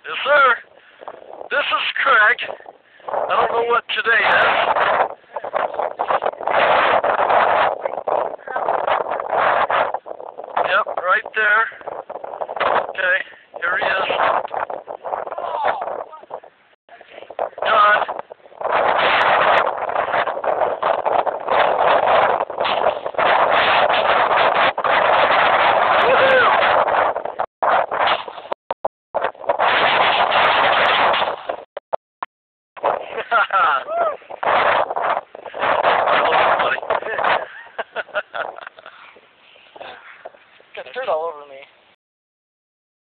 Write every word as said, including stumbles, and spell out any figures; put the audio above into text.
Yes, sir. This is Craig. I don't know what today is. Yep, right there. Okay, here he is. John. Woohoo!